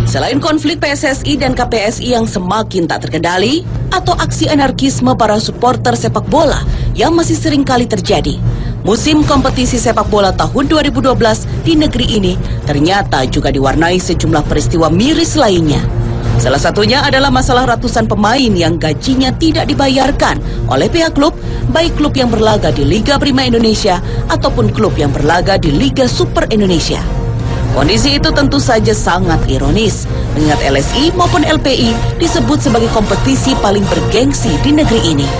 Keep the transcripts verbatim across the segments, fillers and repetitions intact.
Selain konflik P S S I dan K P S I yang semakin tak terkendali, atau aksi anarkisme para supporter sepak bola yang masih sering kali terjadi, musim kompetisi sepak bola tahun dua ribu dua belas di negeri ini ternyata juga diwarnai sejumlah peristiwa miris lainnya. Salah satunya adalah masalah ratusan pemain yang gajinya tidak dibayarkan oleh pihak klub, baik klub yang berlaga di Liga Prima Indonesia ataupun klub yang berlaga di Liga Super Indonesia. Kondisi itu tentu saja sangat ironis, mengingat L S I maupun L P I disebut sebagai kompetisi paling bergengsi di negeri ini.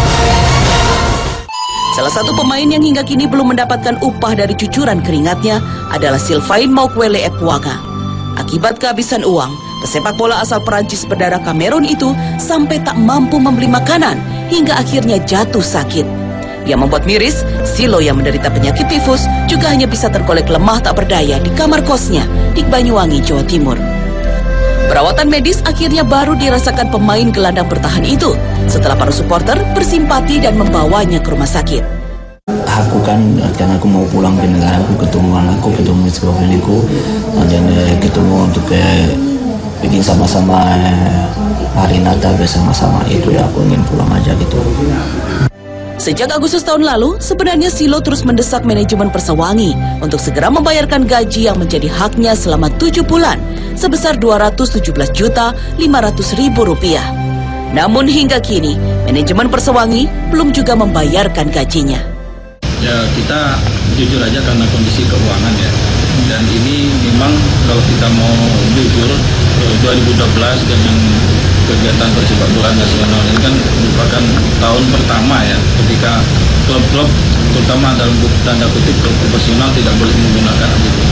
Salah satu pemain yang hingga kini belum mendapatkan upah dari cucuran keringatnya adalah Sylvain Maukwele Epwaga. Akibat kehabisan uang, pesepak bola asal Perancis berdarah Kamerun itu sampai tak mampu membeli makanan hingga akhirnya jatuh sakit. Yang membuat miris, Silo yang menderita penyakit tifus juga hanya bisa tergolek lemah tak berdaya di kamar kosnya di Banyuwangi, Jawa Timur. Perawatan medis akhirnya baru dirasakan pemain gelandang bertahan itu setelah para supporter bersimpati dan membawanya ke rumah sakit. Aku kan, karena aku mau pulang ke negara aku, ketemu anakku, ketemu istri aku, dan ketemu untuk eh, bikin sama-sama eh, hari Natal bersama-sama itu ya, aku ingin pulang aja gitu. Sejak Agustus tahun lalu, sebenarnya Silo terus mendesak manajemen Persawangi untuk segera membayarkan gaji yang menjadi haknya selama tujuh bulan sebesar dua ratus tujuh belas juta lima ratus ribu rupiah. Namun hingga kini, manajemen Persawangi belum juga membayarkan gajinya. Ya, kita jujur aja karena kondisi keuangan ya. Dan ini memang kalau kita mau jujur, dua ribu dua belas dengan kegiatan persepak bola nasional ini kan merupakan tahun pertama ya, ketika klub-klub terutama dalam tanda kutip klub profesional tidak boleh menggunakan itu.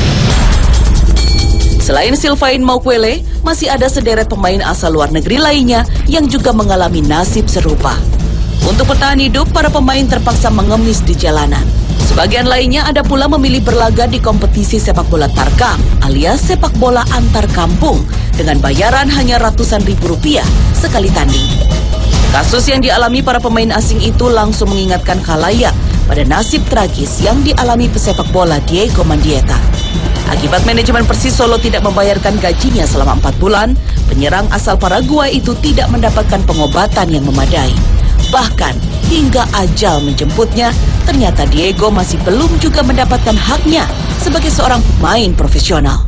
Selain Sylvain Maukwele, masih ada sederet pemain asal luar negeri lainnya yang juga mengalami nasib serupa. Untuk bertahan hidup, para pemain terpaksa mengemis di jalanan. Sebagian lainnya ada pula memilih berlaga di kompetisi sepak bola tarkam alias sepak bola antar kampung dengan bayaran hanya ratusan ribu rupiah sekali tanding. Kasus yang dialami para pemain asing itu langsung mengingatkan khalayak pada nasib tragis yang dialami pesepak bola Diego Mendieta. Akibat manajemen Persis Solo tidak membayarkan gajinya selama empat bulan, penyerang asal Paraguay itu tidak mendapatkan pengobatan yang memadai. Bahkan hingga ajal menjemputnya, ternyata Diego masih belum juga mendapatkan haknya sebagai seorang pemain profesional.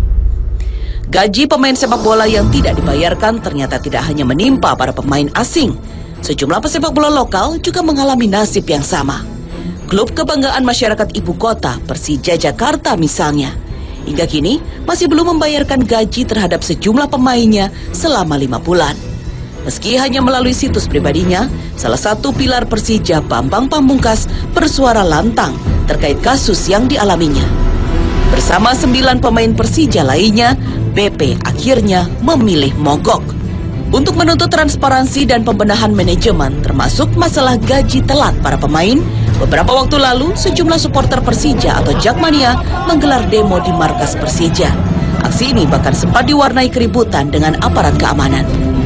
Gaji pemain sepak bola yang tidak dibayarkan ternyata tidak hanya menimpa para pemain asing. Sejumlah pesepak bola lokal juga mengalami nasib yang sama. Klub kebanggaan masyarakat ibu kota, Persija Jakarta misalnya, hingga kini masih belum membayarkan gaji terhadap sejumlah pemainnya selama lima bulan. Meski hanya melalui situs pribadinya, salah satu pilar Persija, Bambang Pamungkas, bersuara lantang terkait kasus yang dialaminya. Bersama sembilan pemain Persija lainnya, B P akhirnya memilih mogok. Untuk menuntut transparansi dan pembenahan manajemen, termasuk masalah gaji telat para pemain, beberapa waktu lalu sejumlah supporter Persija atau Jakmania menggelar demo di markas Persija. Aksi ini bahkan sempat diwarnai keributan dengan aparat keamanan.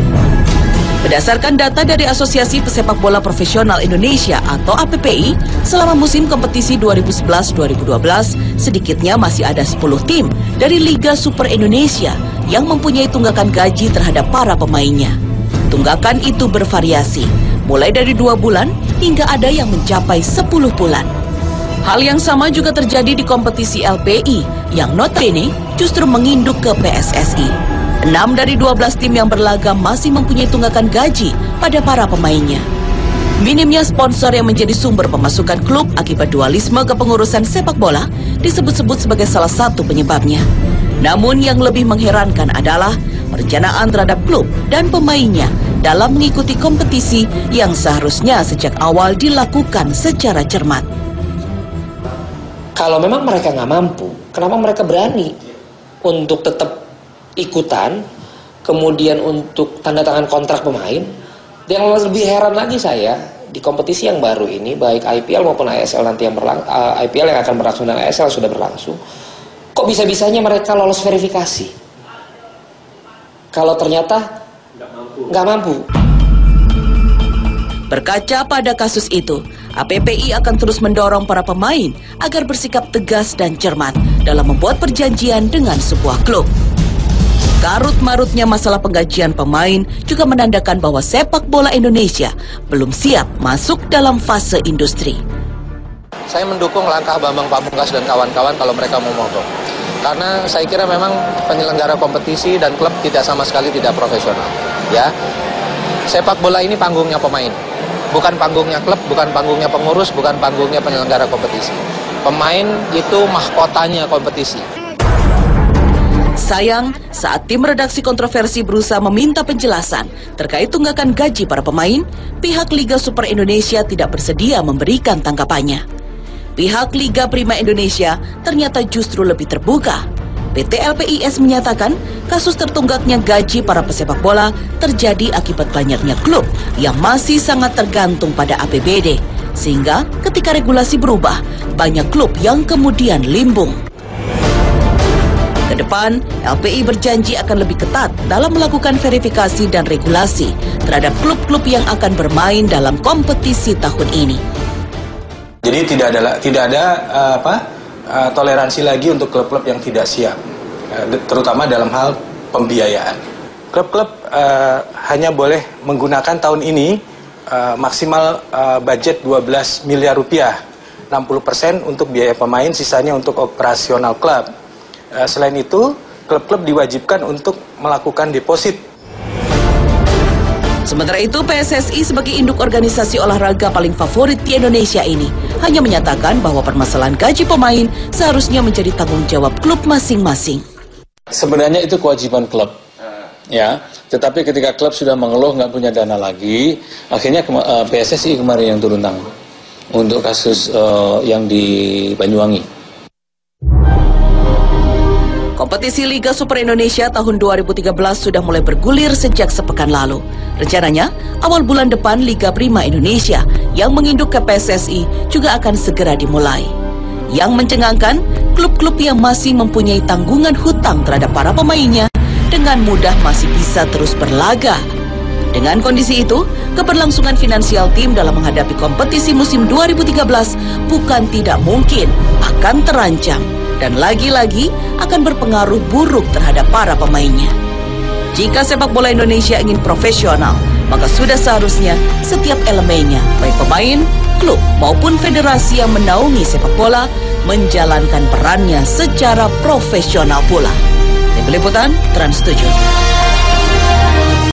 Berdasarkan data dari Asosiasi Pesepak Bola Profesional Indonesia atau A P P I, selama musim kompetisi dua ribu sebelas dua ribu dua belas, sedikitnya masih ada sepuluh tim dari Liga Super Indonesia yang mempunyai tunggakan gaji terhadap para pemainnya. Tunggakan itu bervariasi, mulai dari dua bulan hingga ada yang mencapai sepuluh bulan. Hal yang sama juga terjadi di kompetisi L P I yang notabene justru menginduk ke P S S I. enam dari dua belas tim yang berlaga masih mempunyai tunggakan gaji pada para pemainnya. Minimnya sponsor yang menjadi sumber pemasukan klub akibat dualisme kepengurusan sepak bola disebut-sebut sebagai salah satu penyebabnya. Namun yang lebih mengherankan adalah perencanaan terhadap klub dan pemainnya dalam mengikuti kompetisi yang seharusnya sejak awal dilakukan secara cermat. Kalau memang mereka nggak mampu, kenapa mereka berani untuk tetap ikutan, kemudian untuk tanda tangan kontrak pemain? Yang lebih heran lagi saya, di kompetisi yang baru ini, baik I P L maupun I S L nanti yang berlang, uh, I P L yang akan berlangsung dan I S L sudah berlangsung, kok bisa-bisanya mereka lolos verifikasi? Kalau ternyata nggak mampu. Nggak mampu. Berkaca pada kasus itu, A P P I akan terus mendorong para pemain agar bersikap tegas dan cermat dalam membuat perjanjian dengan sebuah klub. Karut-marutnya masalah penggajian pemain juga menandakan bahwa sepak bola Indonesia belum siap masuk dalam fase industri. Saya mendukung langkah Bambang Pamungkas dan kawan-kawan kalau mereka mau mogok. Karena saya kira memang penyelenggara kompetisi dan klub tidak sama sekali tidak profesional. Ya, sepak bola ini panggungnya pemain, bukan panggungnya klub, bukan panggungnya pengurus, bukan panggungnya penyelenggara kompetisi. Pemain itu mahkotanya kompetisi. Sayang, saat tim redaksi kontroversi berusaha meminta penjelasan terkait tunggakan gaji para pemain, pihak Liga Super Indonesia tidak bersedia memberikan tanggapannya. Pihak Liga Prima Indonesia ternyata justru lebih terbuka. P T L P I S menyatakan kasus tertunggaknya gaji para pesepak bola terjadi akibat banyaknya klub yang masih sangat tergantung pada A P B D. Sehingga ketika regulasi berubah, banyak klub yang kemudian limbung. Kedepan, L P I berjanji akan lebih ketat dalam melakukan verifikasi dan regulasi terhadap klub-klub yang akan bermain dalam kompetisi tahun ini. Jadi tidak ada tidak ada uh, apa uh, toleransi lagi untuk klub-klub yang tidak siap, uh, terutama dalam hal pembiayaan. Klub-klub uh, hanya boleh menggunakan tahun ini uh, maksimal uh, budget dua belas miliar rupiah, enam puluh persen untuk biaya pemain, sisanya untuk operasional klub. Uh, selain itu, klub-klub diwajibkan untuk melakukan deposit. Sementara itu, P S S I sebagai induk organisasi olahraga paling favorit di Indonesia ini hanya menyatakan bahwa permasalahan gaji pemain seharusnya menjadi tanggung jawab klub masing-masing. Sebenarnya itu kewajiban klub, ya. Tetapi ketika klub sudah mengeluh nggak punya dana lagi, akhirnya P S S I kemarin yang turun tangan untuk kasus uh, yang di Banyuwangi. Kompetisi Liga Super Indonesia tahun dua ribu tiga belas sudah mulai bergulir sejak sepekan lalu. Rencananya, awal bulan depan Liga Prima Indonesia yang menginduk ke P S S I juga akan segera dimulai. Yang mencengangkan, klub-klub yang masih mempunyai tanggungan hutang terhadap para pemainnya dengan mudah masih bisa terus berlaga. Dengan kondisi itu, keberlangsungan finansial tim dalam menghadapi kompetisi musim dua ribu tiga belas bukan tidak mungkin akan terancam. Dan lagi-lagi akan berpengaruh buruk terhadap para pemainnya. Jika sepak bola Indonesia ingin profesional, maka sudah seharusnya setiap elemennya, baik pemain, klub maupun federasi yang menaungi sepak bola, menjalankan perannya secara profesional pula. Tim Liputan Trans tujuh.